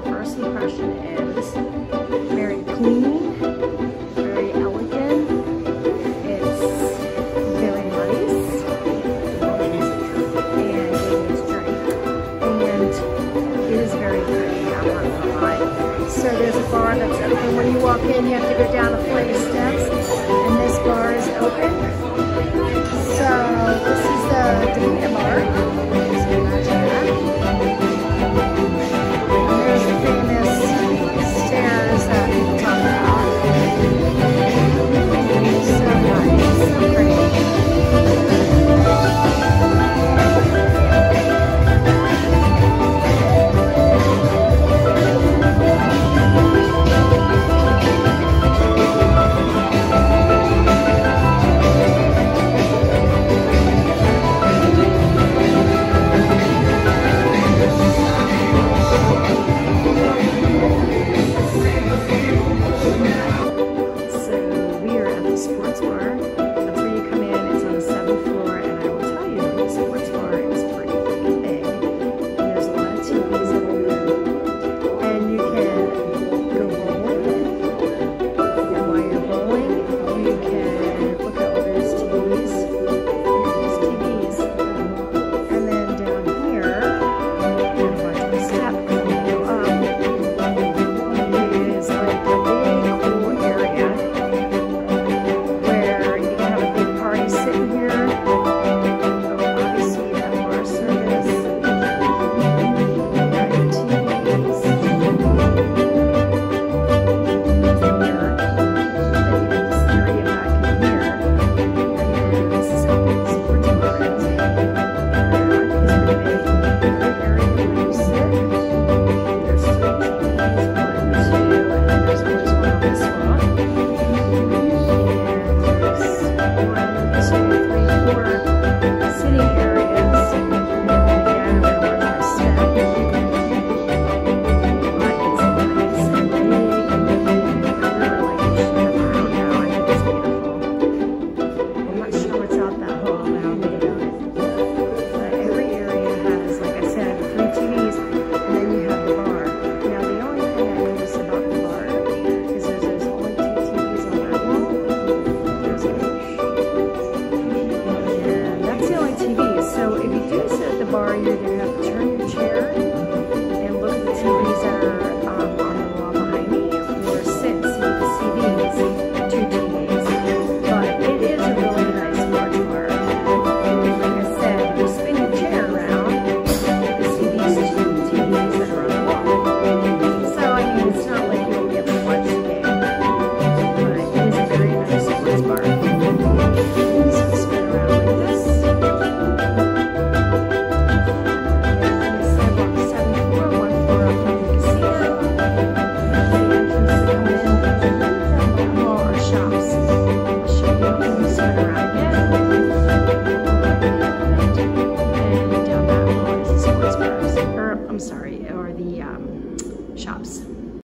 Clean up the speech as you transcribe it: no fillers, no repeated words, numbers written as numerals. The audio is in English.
your first impression is very clean, very elegant. It's very nice, and it is drink, and it is very pretty. I'm not gonna lie. So there's a bar that's open. When you walk in, you have to go down a flight of steps.